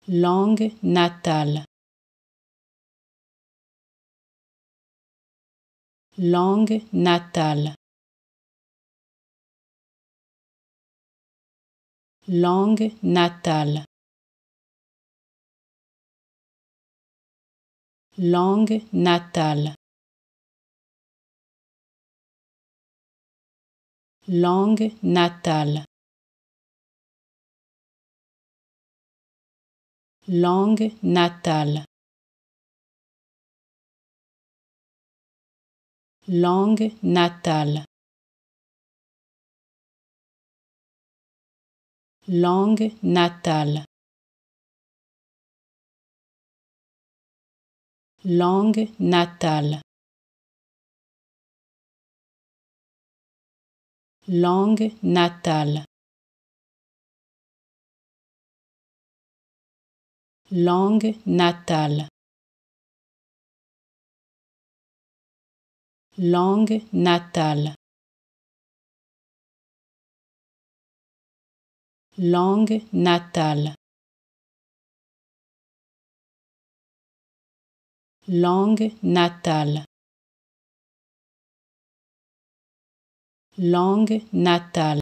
Langue natale. Langue natale. Langue natale. Langue natale. Langue natale. Langue natale. Langue natale. Langue natale. Langue natale. Langue natale. Langue natale. Langue natale. Langue natale. Langue natale. Langue natale.